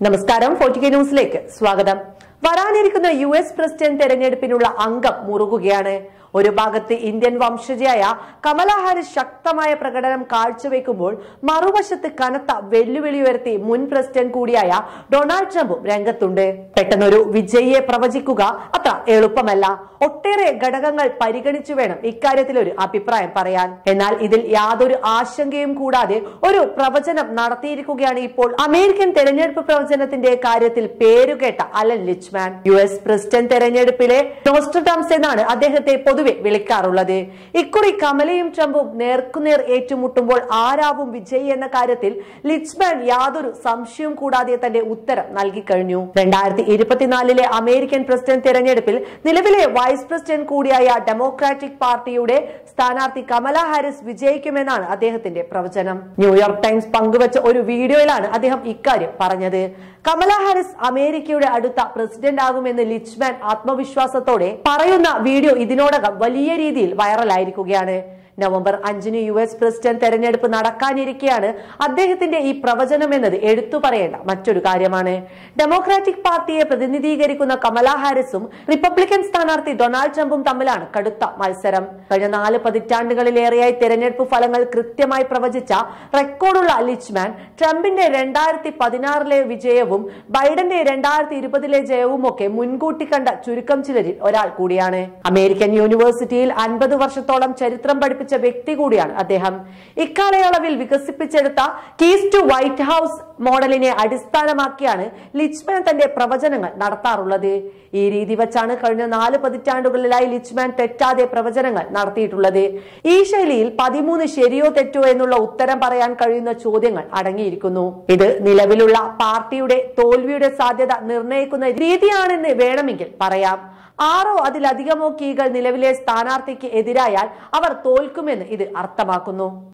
നമസ്കാരം 4K ന്യൂസിലേക്ക് സ്വാഗതം. വരാനിരിക്കുന്ന യുഎസ് പ്രസിഡന്റ് തെരഞ്ഞെടുപ്പിനുള്ള അംഗം മുറുകുകയാണ്. ഒരു ഭാഗത്ത് ഇന്ത്യൻ വംശജയായ കമല ഹാരിസ് ശക്തമായ പ്രകടനം കാഴ്ചവെക്കുമ്പോൾ മറുവശത്ത് കനത്ത വെല്ലുവിളി ഉയർത്തി മുൻ പ്രസിഡന്റ് കൂടിയായ ഡൊണാൾഡ് ട്രംപും രംഗത്തുണ്ട്. പെട്ടെന്നൊരു വിജയിയെ പ്രവചിക്കുക അത്ര എളുപ്പമല്ല. ഒട്ടേറെ ഘടകങ്ങൾ പരിഗണിച്ചു വേണം ഇക്കാര്യത്തിൽ ഒരു അഭിപ്രായം പറയാൻ. എന്നാൽ ഇതിൽ യാതൊരു ആശങ്കയും കൂടാതെ ഒരു പ്രവചനം നടത്തിയിരിക്കുകയാണ് ഇപ്പോൾ അമേരിക്കൻ തെരഞ്ഞെടുപ്പ് പ്രവചനത്തിന്റെ കാര്യത്തിൽ പേരുകേട്ട അലൻ ലിച്ച്മാൻ. യുഎസ് പ്രസിഡന്റ് തെരഞ്ഞെടുപ്പിലെ നോസ്ട്രഡാംസ് എന്നാണ് അദ്ദേഹത്തെ പൊതുവെ വിളിക്കാറുള്ളത്. ഇക്കുറി കമലയും ട്രംപും നേർക്കുനേർ ഏറ്റുമുട്ടുമ്പോൾ ആരാവും വിജയി എന്ന കാര്യത്തിൽ ലിച്ച്മാൻ യാതൊരു സംശയവും കൂടാതെ തന്റെ ഉത്തരം നൽകി കഴിഞ്ഞു. 2024 അമേരിക്കൻ പ്രസിഡന്റ് തെരഞ്ഞെടുപ്പിൽ നിലവിലെ വൈസ് പ്രസിഡന്റ് കൂടിയായ ഡെമോക്രാറ്റിക് പാർട്ടിയുടെ സ്ഥാനാർത്ഥി കമല ഹാരിസ് വിജയിക്കുമെന്നാണ് അദ്ദേഹത്തിന്റെ പ്രവചനം. ന്യൂയോർക്ക് ടൈംസ് പങ്കുവച്ച ഒരു വീഡിയോയിലാണ് അദ്ദേഹം ഇക്കാര്യം പറഞ്ഞത്. കമല ഹാരിസ് അമേരിക്കയുടെ അടുത്ത പ്രസിഡന്റ് ആകുമെന്ന് ലിച്ച്മാൻ ആത്മവിശ്വാസത്തോടെ പറയുന്ന വീഡിയോ ഇതിനോടകം വലിയ രീതിയിൽ വൈറലായിരിക്കുകയാണ്. നവംബർ 5 യുഎസ് പ്രസിഡന്റ് തെരഞ്ഞെടുപ്പ് നടക്കാനിരിക്കെയാണ് അദ്ദേഹത്തിന്റെ ഈ പ്രവചനം എന്നത് എടുത്തു പറയേണ്ട മറ്റൊരു കാര്യമാണ്. ഡെമോക്രാറ്റിക് പാർട്ടിയെ പ്രതിനിധീകരിക്കുന്ന കമല ഹാരിസും റിപ്പബ്ലിക്കൻ സ്ഥാനാർത്ഥി ഡൊണാൾഡ് ട്രംപും തമ്മിലാണ് കടുത്ത മത്സരം. കഴിഞ്ഞ 4 പതിറ്റാണ്ടുകളിലേറെയായി തെരഞ്ഞെടുപ്പ് ഫലങ്ങൾ കൃത്യമായി പ്രവചിച്ച റെക്കോർഡുള്ള ലിച്ച്മാൻ ട്രംപിന്റെ 2016 വിജയവും ബൈഡന്റെ 2020 ജയവും ഒക്കെ മുൻകൂട്ടി കണ്ട ചുരുക്കം ചിലരിൽ ഒരാൾ കൂടിയാണ്. അമേരിക്കൻ യൂണിവേഴ്സിറ്റിയിൽ 50 വർഷത്തോളം ചരിത്രം പഠിപ്പിച്ച വ്യക്തി കൂടിയാണ് അദ്ദേഹം. ഇക്കാലയളവിൽ വികസിപ്പിച്ചെടുത്ത കീസ് ടു വൈറ്റ് ഹൌസ് മോഡലിനെ അടിസ്ഥാനമാക്കിയാണ് ലിച്ച്മാൻ തന്റെ പ്രവചനങ്ങൾ നടത്താറുള്ളത്. ഈ രീതി വെച്ചാണ് കഴിഞ്ഞ 4 പതിറ്റാണ്ടുകളിലായി ലിച്ച്മാൻ തെറ്റാതെ പ്രവചനങ്ങൾ നടത്തിയിട്ടുള്ളത്. ഈ ശൈലിയിൽ 13 ശരിയോ തെറ്റോ എന്നുള്ള ഉത്തരം പറയാൻ കഴിയുന്ന ചോദ്യങ്ങൾ അടങ്ങിയിരിക്കുന്നു. ഇത് നിലവിലുള്ള പാർട്ടിയുടെ തോൽവിയുടെ സാധ്യത നിർണ്ണയിക്കുന്ന രീതിയാണെന്ന് വേണമെങ്കിൽ പറയാം. 6 അതിലധികമോ കീകൾ നിലവിലെ സ്ഥാനാർത്ഥിക്ക് എതിരായാൽ അവർ തോൽക്കുമെന്ന് ഇത് അർത്ഥമാക്കുന്നു.